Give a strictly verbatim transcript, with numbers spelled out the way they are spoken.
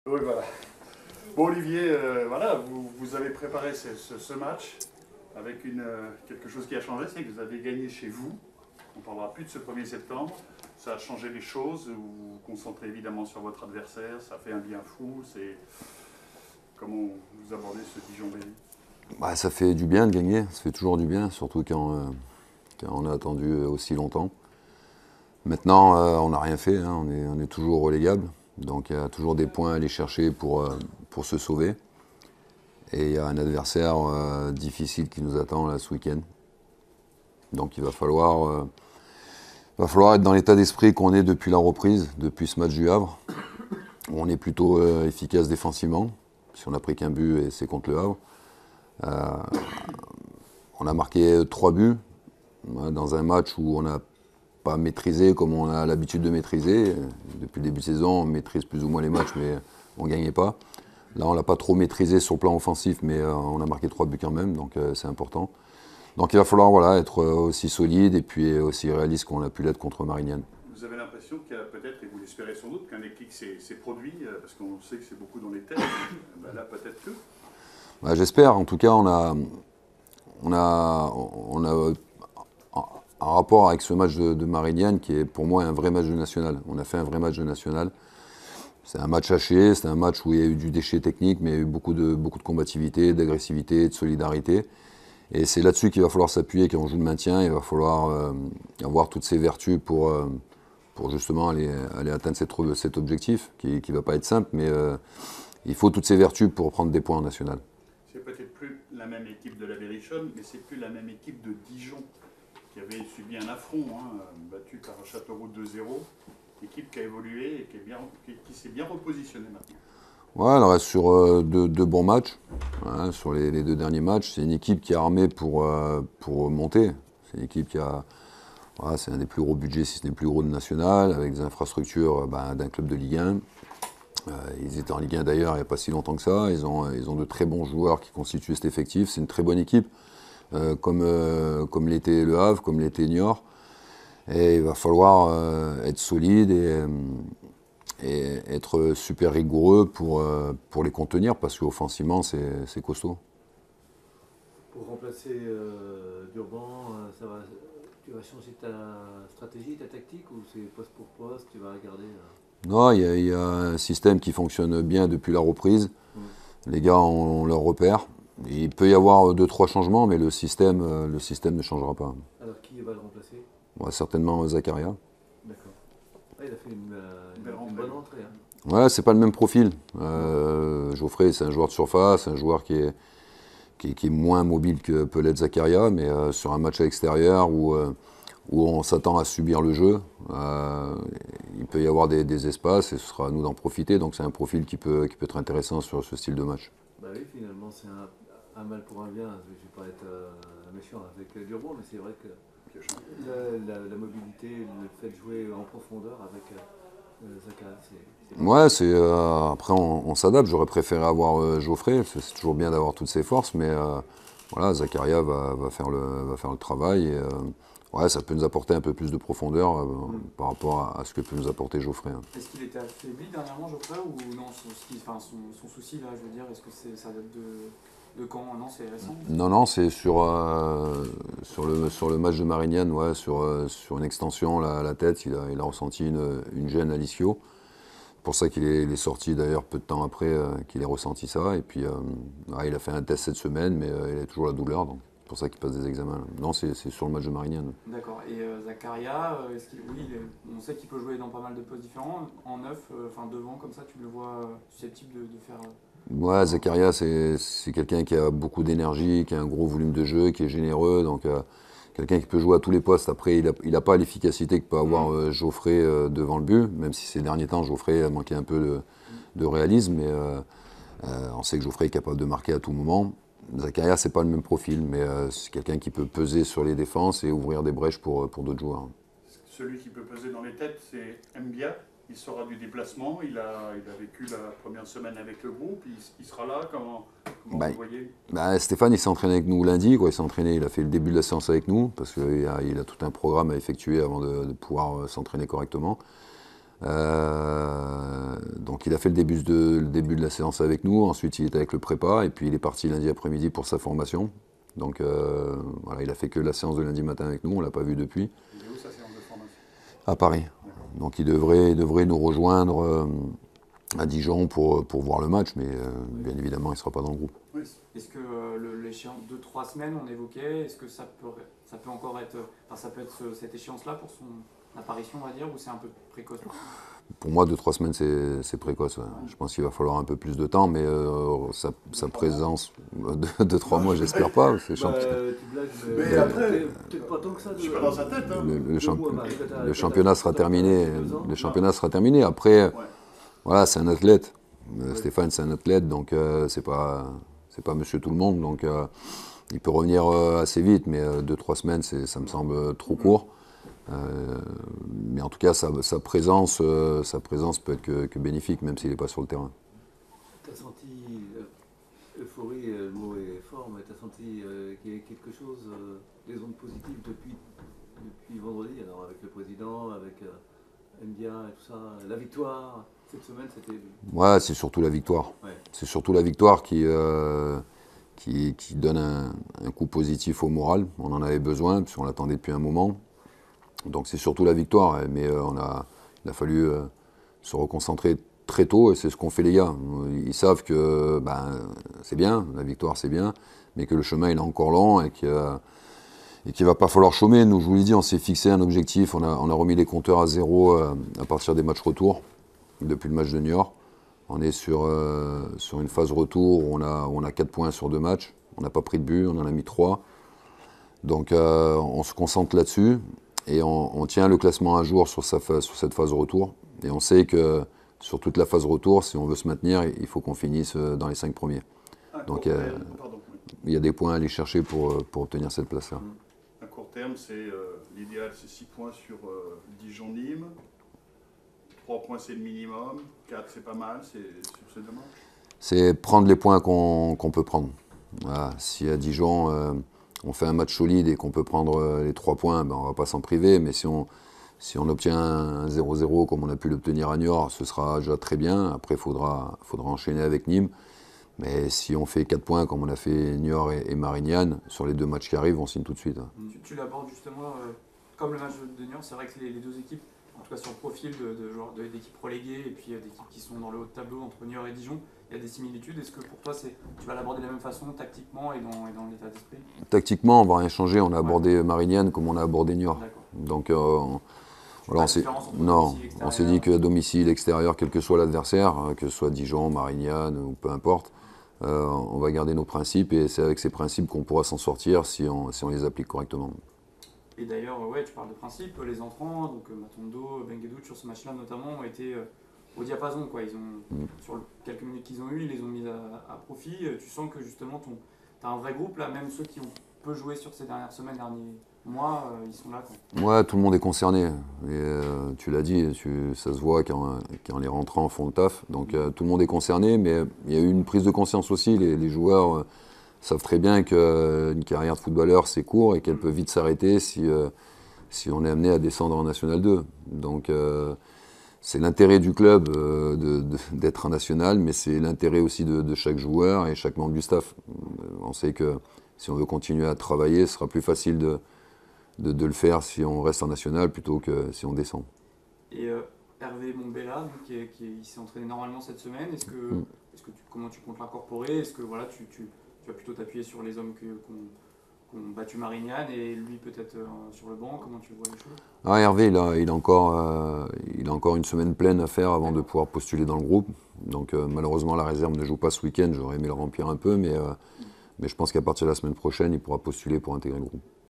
Oui, voilà. Bon, Olivier, euh, voilà, vous, vous avez préparé ce, ce, ce match avec une, euh, quelque chose qui a changé, c'est que vous avez gagné chez vous. On ne parlera plus de ce premier septembre. Ça a changé les choses. Vous vous concentrez évidemment sur votre adversaire. Ça fait un bien fou. C'est comment vous abordez ce Dijon-Bélier? Bah, ça fait du bien de gagner, ça fait toujours du bien, surtout quand, euh, quand on a attendu aussi longtemps. Maintenant, euh, on n'a rien fait, hein, on, est, on est toujours relégable, donc il y a toujours des points à aller chercher pour, euh, pour se sauver. Et il y a un adversaire euh, difficile qui nous attend là, ce week-end. Donc il va falloir, euh, va falloir être dans l'état d'esprit qu'on est depuis la reprise, depuis ce match du Havre. On est plutôt euh, efficace défensivement, si on n'a pris qu'un but et c'est contre le Havre. Euh, on a marqué trois buts hein, dans un match où on n'a pas maîtrisé comme on a l'habitude de maîtriser. Depuis le début de saison, on maîtrise plus ou moins les matchs, mais on ne gagnait pas. Là, on ne l'a pas trop maîtrisé sur le plan offensif, mais euh, on a marqué trois buts quand même, donc euh, c'est important. Donc il va falloir voilà, être aussi solide et puis aussi réaliste qu'on a pu l'être contre Marignane. Vous avez l'impression qu'il y a peut-être, et vous l'espérez sans doute, qu'un déclic s'est produit, parce qu'on sait que c'est beaucoup dans les têtes. Ben là, peut-être que. Bah, j'espère. En tout cas, on a, on a, on a un rapport avec ce match de, de Marignane qui est pour moi un vrai match de national. On a fait un vrai match de national. C'est un match haché, c'est un match où il y a eu du déchet technique, mais il y a eu beaucoup de, beaucoup de combativité, d'agressivité, de solidarité. Et c'est là-dessus qu'il va falloir s'appuyer quand on joue le maintien. Il va falloir euh, avoir toutes ces vertus pour, euh, pour justement aller, aller atteindre cet, cet objectif, qui ne va pas être simple, mais euh, il faut toutes ces vertus pour prendre des points en national. C'est peut-être plus la même équipe de la Berrichonne, mais c'est plus la même équipe de Dijon, qui avait subi un affront, hein, battu par Châteauroux deux zéro. Équipe qui a évolué et qui, est bien, qui, qui s'est bien repositionnée maintenant. Ouais, elle reste sur euh, deux, deux bons matchs, hein, sur les, les deux derniers matchs. C'est une équipe qui est armée pour, euh, pour monter. C'est une équipe qui a, voilà, c'est un des plus gros budgets, si ce n'est le plus gros de national, avec des infrastructures bah, d'un club de Ligue un. Euh, ils étaient en Ligue un d'ailleurs il n'y a pas si longtemps que ça. Ils ont, ils ont de très bons joueurs qui constituent cet effectif. C'est une très bonne équipe, euh, comme, euh, comme l'était Le Havre, comme l'était Niort. Et il va falloir euh, être solide et, euh, et être super rigoureux pour, euh, pour les contenir parce qu'offensivement c'est costaud. Pour remplacer euh, Durban, euh, ça va, tu vas changer ta stratégie, ta tactique ou c'est poste pour poste, tu vas regarder euh... Non, il y, y a un système qui fonctionne bien depuis la reprise. Mmh. Les gars ont, ont leur repère. Il peut y avoir deux trois changements, mais le système, le système ne changera pas. Alors qui va le remplacer? Ouais, certainement Zakaria. D'accord. Ah, il a fait une, euh, une, une bonne entrée. Hein. Ouais, c'est pas le même profil. Euh, Geoffrey, c'est un joueur de surface, un joueur qui est, qui, qui est moins mobile que peut l'être Zakaria, mais euh, sur un match à l'extérieur où, euh, où on s'attend à subir le jeu, euh, il peut y avoir des, des espaces et ce sera à nous d'en profiter. Donc c'est un profil qui peut, qui peut être intéressant sur ce style de match. Bah oui, finalement, c'est un, un mal pour un bien. Je ne vais pas être euh, méchant avec euh, Durban, mais c'est vrai que la, la, la mobilité, le fait de jouer en profondeur avec euh, Zakaria, c'est... Ouais, c'est euh, après on, on s'adapte. J'aurais préféré avoir euh, Geoffrey. C'est toujours bien d'avoir toutes ses forces, mais euh, voilà, Zakaria va, va, faire le, va faire le travail. Et, euh, ouais, ça peut nous apporter un peu plus de profondeur euh, mm. par rapport à, à ce que peut nous apporter Geoffrey. Hein. Est-ce qu'il était affaibli dernièrement, Geoffrey, ou non son, enfin, son, son souci là, je veux dire, est-ce que ça date de, de quand? Non, c'est récent? Non, non, c'est sur, euh, sur, le, sur le match de Marignane, ouais, sur, euh, sur une extension là, à la tête, il a, il a ressenti une, une gêne à l'ischio. C'est pour ça qu'il est, est sorti d'ailleurs peu de temps après euh, qu'il ait ressenti ça. Et puis euh, ouais, il a fait un test cette semaine, mais euh, il a toujours la douleur. Donc c'est pour ça qu'il passe des examens. Là. Non, c'est sur le match de Marignane. D'accord. Et euh, Zakaria, euh, est-ce qu'il, oui, il est, on sait qu'il peut jouer dans pas mal de postes différents. En neuf, enfin euh, devant comme ça, tu le vois euh, susceptible de, de faire. Euh... Ouais, Zakaria, c'est quelqu'un qui a beaucoup d'énergie, qui a un gros volume de jeu, qui est généreux. Donc euh, quelqu'un qui peut jouer à tous les postes. Après, il n'a il a pas l'efficacité que peut avoir euh, Geoffrey euh, devant le but, même si ces derniers temps, Geoffrey a manqué un peu de, de réalisme. Mais euh, euh, on sait que Geoffrey est capable de marquer à tout moment. Zakaria, c'est pas le même profil, mais euh, c'est quelqu'un qui peut peser sur les défenses et ouvrir des brèches pour, pour d'autres joueurs. Celui qui peut peser dans les têtes, c'est Mbia. Il sera du déplacement, il a, il a vécu la première semaine avec le groupe, il, il sera là, comment, comment bah, vous voyez? Bah, Stéphane, il s'est entraîné avec nous lundi, quoi. Il s'est entraîné, il a fait le début de la séance avec nous, parce qu'il a, il a tout un programme à effectuer avant de, de pouvoir euh, s'entraîner correctement. Euh, donc il a fait le début, de, le début de la séance avec nous, ensuite il était avec le prépa, et puis il est parti lundi après-midi pour sa formation. Donc euh, voilà, il a fait que la séance de lundi matin avec nous, on ne l'a pas vu depuis. Il est où sa séance de formation? À Paris. Donc il devrait, il devrait nous rejoindre euh, à Dijon pour, pour voir le match, mais euh, bien évidemment il ne sera pas dans le groupe. Oui. Est-ce que euh, l'échéance de trois semaines, on évoquait, est-ce que ça peut, ça peut encore être, enfin ça peut être ce, cette échéance-là pour son apparition, on va dire, ou c'est un peu précoce? Pour moi, deux trois semaines, c'est précoce. Ouais. Je pense qu'il va falloir un peu plus de temps, mais euh, sa, sa présence, de, de trois mois, j'espère pas. C'est Bah, champion... tu blagues, Mais mais après, peut-être pas tant que ça. Je suis pas dans sa tête. Hein. Le, le, champ... mois, bah, le championnat sera terminé. Le championnat sera terminé. Après, Ouais. voilà, c'est un athlète. Euh, Stéphane, c'est un athlète, donc euh, c'est pas, c'est pas monsieur tout le monde. Donc euh, il peut revenir euh, assez vite, mais euh, deux trois semaines, ça me semble trop court. Euh, mais en tout cas, sa, sa, présence, euh, sa présence peut être que, que bénéfique, même s'il n'est pas sur le terrain. Tu as senti, euh, euphorie, euh, le mot est fort, mais tu as senti euh, qu'il y avait quelque chose, euh, des ondes positives depuis, depuis vendredi, alors avec le président, avec euh, Ndia et tout ça, la victoire, cette semaine c'était... Ouais, c'est surtout la victoire. Ouais. C'est surtout la victoire qui, euh, qui, qui donne un, un coup positif au moral. On en avait besoin, puisqu'on l'attendait depuis un moment. Donc c'est surtout la victoire, mais euh, on a, il a fallu euh, se reconcentrer très tôt, et c'est ce qu'ont fait les gars. Ils savent que ben, c'est bien, la victoire c'est bien, mais que le chemin il est encore long et qu'il euh, ne va pas falloir chômer. Nous, je vous l'ai dit, on s'est fixé un objectif, on a, on a remis les compteurs à zéro euh, à partir des matchs retour, depuis le match de Niort. On est sur, euh, sur une phase retour où on a, où on a quatre points sur deux matchs, on n'a pas pris de but, on en a mis trois. Donc euh, on se concentre là-dessus. Et on, on tient le classement à jour sur, sa phase, sur cette phase retour. Et on sait que sur toute la phase retour, si on veut se maintenir, il faut qu'on finisse dans les cinq premiers. À Donc court euh, terme, pardon, oui. il y a des points à aller chercher pour, pour obtenir cette place-là. À court terme, c'est euh, l'idéal, c'est six points sur euh, Dijon-Nîmes. trois points, c'est le minimum. quatre, c'est pas mal, c'est sur ces deux matchs. C'est prendre les points qu'on qu'on peut prendre. Voilà. Si à Dijon, euh, on fait un match solide et qu'on peut prendre les trois points, ben on ne va pas s'en priver. Mais si on, si on obtient un zéro zéro comme on a pu l'obtenir à Niort, ce sera déjà très bien. Après, il faudra, faudra enchaîner avec Nîmes. Mais si on fait quatre points comme on a fait Niort et, et Marignane, sur les deux matchs qui arrivent, on signe tout de suite. Tu, tu l'abordes justement euh, comme le match de Niort. C'est vrai que les, les deux équipes, en tout cas sur le profil de, de joueurs d'équipes reléguées et puis euh, d'équipes qui sont dans le haut de tableau entre Niort et Dijon, il y a des similitudes. Est-ce que pour toi, tu vas l'aborder de la même façon, tactiquement et dans, et dans l'état d'esprit? Tactiquement, on ne va rien changer. On a abordé ouais. Marignane comme on a abordé Niort. Donc, euh, on, voilà, on s'est non, on s'est dit qu'à domicile, extérieur, quel que soit l'adversaire, que ce soit Dijon, Marignane ou peu importe, euh, on va garder nos principes et c'est avec ces principes qu'on pourra s'en sortir si on, si on les applique correctement. Et d'ailleurs, ouais, tu parles de principes. Les entrants, donc Matondo, Benguedout, sur ce match-là notamment, ont été euh, au diapason, quoi. Ils ont, mm. Sur le, quelques minutes qu'ils ont eues, ils les ont mis à, à profit. Tu sens que justement, tu as un vrai groupe, là, même ceux qui ont peu joué sur ces dernières semaines, derniers mois, euh, ils sont là, quoi. Ouais, tout le monde est concerné. Et, euh, tu l'as dit, tu, ça se voit quand, quand les rentrants font le taf. Donc euh, tout le monde est concerné, mais il y a eu une prise de conscience aussi. Les, les joueurs euh, savent très bien qu'une euh, carrière de footballeur, c'est court et qu'elle peut vite s'arrêter si, euh, si on est amené à descendre en National deux. Donc euh, c'est l'intérêt du club euh, de, de, d'être en National, mais c'est l'intérêt aussi de, de chaque joueur et chaque membre du staff. On sait que si on veut continuer à travailler, ce sera plus facile de, de, de le faire si on reste en National plutôt que si on descend. Et euh, Hervé Montbella, qui, est, qui est, il s'est entraîné normalement cette semaine, est-ce que, mm. est-ce que tu, comment tu comptes l'incorporer? Est-ce que voilà, tu, tu, tu vas plutôt t'appuyer sur les hommes qui ont battu Marignane et lui peut-être euh, sur le banc? Comment tu vois les choses? Ah, Hervé, il a, il, a encore, euh, il a encore une semaine pleine à faire avant de pouvoir postuler dans le groupe. Donc euh, malheureusement, la réserve ne joue pas ce week-end. J'aurais aimé le remplir un peu, mais, euh, mm. mais je pense qu'à partir de la semaine prochaine, il pourra postuler pour intégrer le groupe.